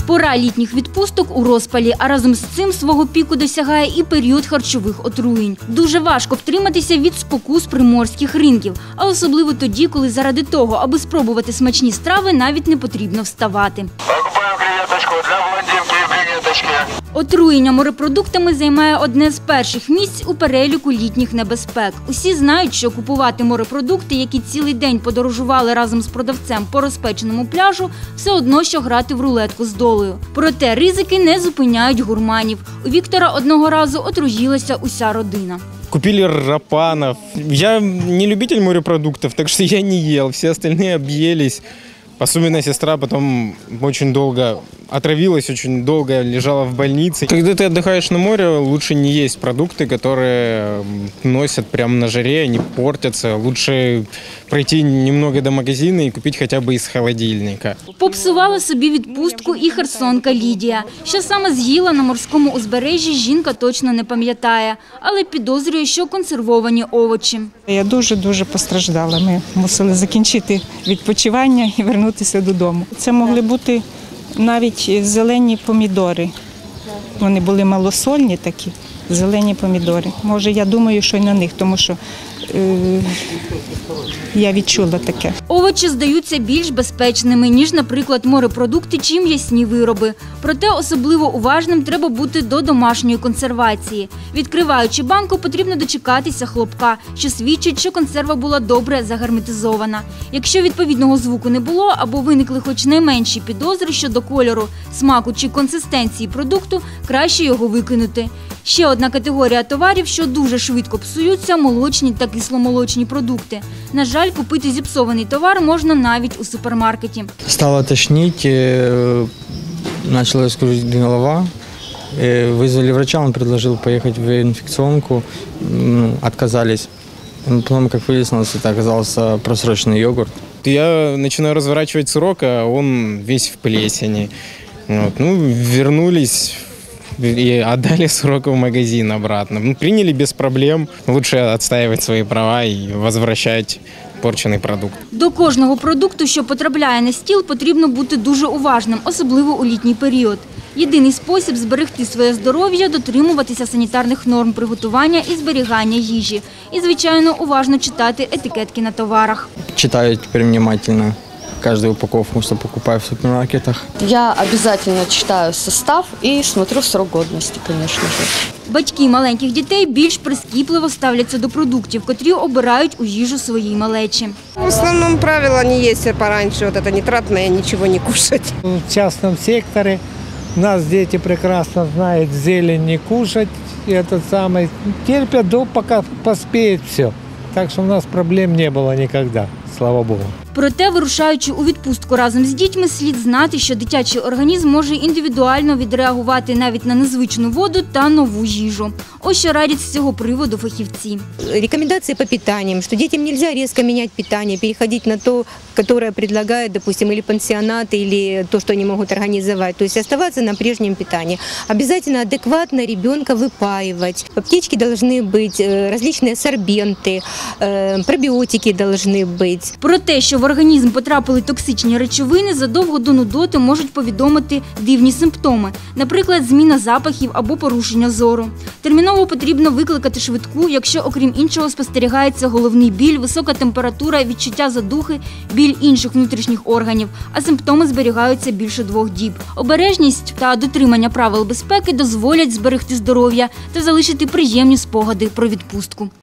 Пора літніх відпусток у розпалі, а разом з цим свого піку досягає і період харчових отруєнь. Дуже важко втриматися від спокус приморських ринків, а особливо тоді, коли заради того, аби спробувати смачні страви, навіть не потрібно вставати. Покупаем креветочку для блондинки и креветочки. Отруєння морепродуктами займає одне з перших місць у переліку літніх небезпек. Усі знають, що купувати морепродукти, які цілий день подорожували разом з продавцем по розпеченому пляжу, все одно, що грати в рулетку з долею. Проте ризики не зупиняють гурманів. У Віктора одного разу отруїлася уся родина. Купили рапанов. Я не любитель морепродуктов, так что я не ел. Все остальные объелись. Особенно сестра потом очень долго отравилась, очень долго лежала в больнице. Когда ты отдыхаешь на море, лучше не есть продукты, которые носят прямо на жаре, они портятся. Лучше пройти немного до магазина и купить хотя бы из холодильника. Попсувала собі відпустку і херсонка Лідія. Що саме з'їла на морському узбережжі, жінка точно не пам'ятає, але підозрює, що консервовані овочі. Я дуже постраждала. Ми мусили закінчити відпочивання і вернутися додому. Це могли бути навіть зелені помідори. Вони були малосольні такі, зелені помідори. Може, я думаю, що й на них, тому що я відчула таке. Овочі здаються більш безпечними, ніж, наприклад, морепродукти чи м'ясні вироби. Проте особливо уважним треба бути до домашньої консервації. Відкриваючи банку, потрібно дочекатися хлопка, що свідчить, що консерва була добре загерметизована. Якщо відповідного звуку не було або виникли хоч найменші підозри щодо кольору, смаку чи консистенції продукту, краще його викинути. Ще одна категорія товарів, що дуже швидко псуються – молочні та кисломолочні продукти. На жаль, купити зіпсований товар можна навіть у супермаркеті. Стало тошнить, началась кружить голова. Вызвали врача, он предложил поехать в инфекционку, отказались. Потом, как выяснилось, это оказался просроченный йогурт. Я начинаю разворачивать сырок, а он весь в плесени. Вернулись и отдали срок в магазин обратно. Приняли без проблем. Лучше отстаивать свои права и возвращать порчений продукт. До кожного продукту, що потрапляє на стіл, потрібно бути дуже уважним, особливо у літній період. Єдиний спосіб зберегти своє здоров'я – дотримуватися санітарних норм приготування і зберігання їжі. І, звичайно, уважно читати етикетки на товарах. Читаю теперь внимательно каждую упаковку, что покупаю в супермаркетах. Я обязательно читаю состав и смотрю срок годности, конечно же. Батьки маленьких дітей більш прискіпливо ставляться до продуктів, котрі обирають у їжу своїй малечі. В основном правило не есть пораньше, вот это нитратное, ничего не кушать. В частном секторе нас дети прекрасно знают, зелень не кушать, терпят, пока поспеет все. Так что у нас проблем не было никогда, слава Богу. Проте, вирушаючи у відпустку разом з дітьми, слід знати, що дитячий організм може індивідуально відреагувати навіть на незвичну воду та нову їжу. Ось що радять з цього приводу фахівці. Рекомендации по питаниям, что детям нельзя резко менять питание, переходить на то, которое предлагает, допустим, или пансионат, или то, что они могут организовать. То есть оставаться на прежнем питании. Обязательно адекватно ребенка выпаивать. В аптечке должны быть различные сорбенты, пробиотики должны быть. Про те, що в організм потрапили токсичні речовини, задовго до нудоти можуть повідомити дивні симптоми, наприклад, зміна запахів або порушення зору. Терміново потрібно викликати швидку, якщо, окрім іншого, спостерігається головний біль, висока температура, відчуття задухи, біль інших внутрішніх органів, а симптоми зберігаються більше 2 діб. Обережність та дотримання правил безпеки дозволять зберегти здоров'я та залишити приємні спогади про відпустку.